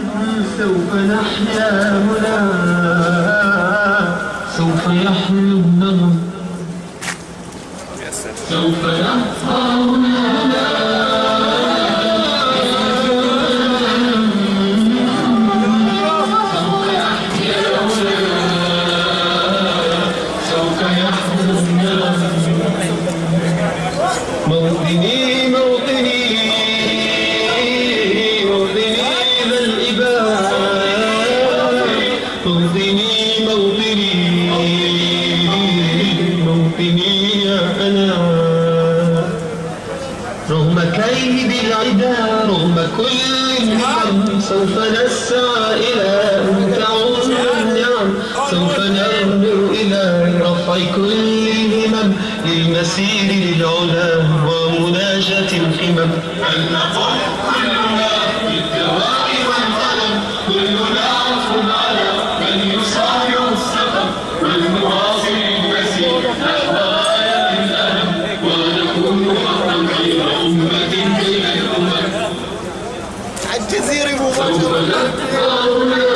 سوف نحيا هنا، سوف يحلو النغم، سوف نحظى هنا. موطني موطني موطني ذا الإباء، موطني موطني موطني يا أنا. رغم كيد العدا رغم كل النعم سوف نسعى إلى أن تعم النعم، سوف نرنو إلى رفع كل الهمم للمسير للعلا ومناجاة القمم. بل نقوم كلنا بالدواء والقلم، كلنا عطف على من يصارع السقم، والمواصل المسير نحو غاية الألم، ونكون حقا خير أمة بين الأمم. على الجزيرة سوف نبقى هنا